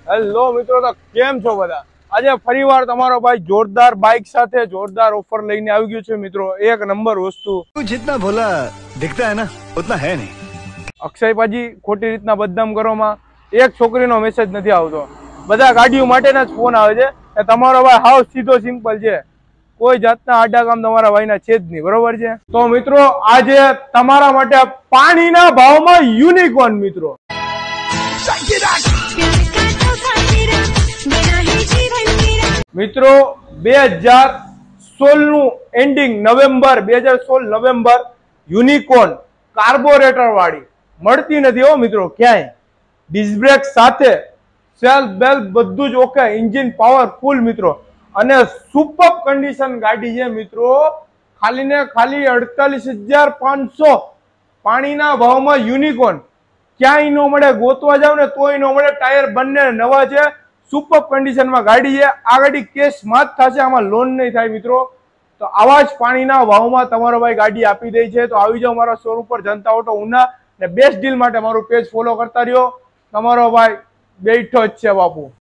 Hello મિત્રો, તો કેમ છો બધા? આજે ફરીવાર તમારો ભાઈ જોરદાર બાઇક સાથે જોરદાર ઓફર લઈને આવી ગયો છે મિત્રો. એક નંબર વસ્તુ. जितना भोला दिखता है ना उतना है नहीं. અક્ષય પાજી ખોટી રીતના બદનામ કરવામાં એક છોકરીનો મેસેજ નથી આવતો. બધા ગાડીઓ માટેના જ ફોન આવે છે. તમારો ભાઈ હાવ સીધો સિમ્પલ છે. કોઈ જાતના આડા કામ તમારા ભાઈના છે જ નહીં, બરોબર છે? તો મિત્રો આજે તમારા માટે પાણીના ભાવમાં યુનિકોર્ન મિત્રો. મિત્રો 2016 નું ending November 2016 November Unicorn carburetor વાળી મળતી નથી હો મિત્રો ક્યાંય. ડિસ્ક બ્રેક સાથે સેલ્ફ બેલ્ટ બધું જ ઓકે, એન્જિન પાવરફુલ મિત્રો, અને સુપર કન્ડિશન ગાડી છે મિત્રો. ખાલી ને ખાલી 48,500 પાણીના ભાવમાં યુનિકોર્ન. ક્યાંય ન મળે, ગોતવા જાવ ને તોય ન મળે. ટાયર બંને નવા છે, સુપર કન્ડિશનમાં ગાડી છે. આ ગાડી કેશમાં જ થશે, આમાં લોન નહીં થાય મિત્રો. તો આવા જ પાણીના ભાવમાં તમારો ભાઈ ગાડી આપી દે છે. તો આવી જાઓ મારા શોરૂમ પર, જનતા ઓટો ઉના, ને બેસ્ટ ડીલ માટે મારું પેજ ફોલો કરતા રહ્યો. તમારો ભાઈ બેઠો જ છે બાપુ.